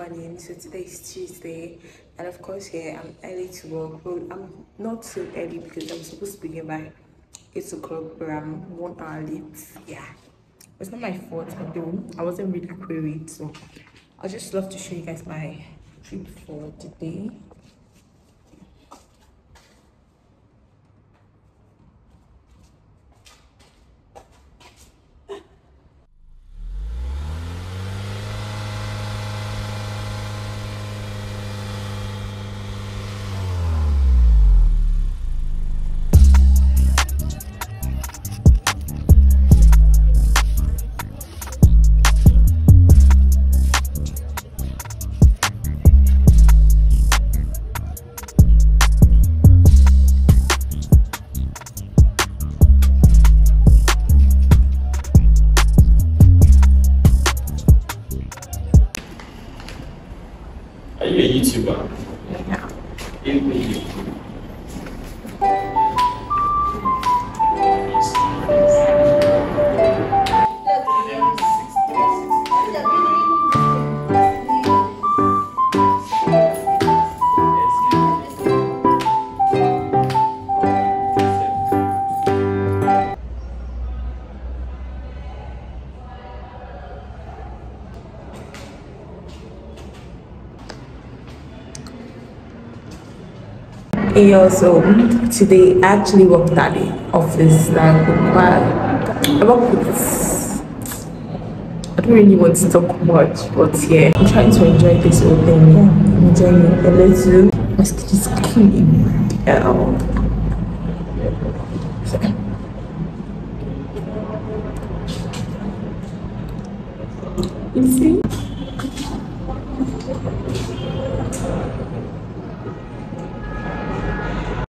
morning. So today is Tuesday, and of course, yeah, I'm early to work. Well, I'm not so early because I'm supposed to begin by 8 o'clock, but I'm 1 hour late. Yeah, it's not my fault, although I wasn't really worried. So I'll just love to show you guys my trip for today. Are you a YouTuber? Yeah. Hey, also today I actually worked at the office. Like, I work with. I don't really want to talk much, but yeah, I'm trying to enjoy this whole thing. Yeah, I'm enjoying it a little. My skin is clean. Yeah.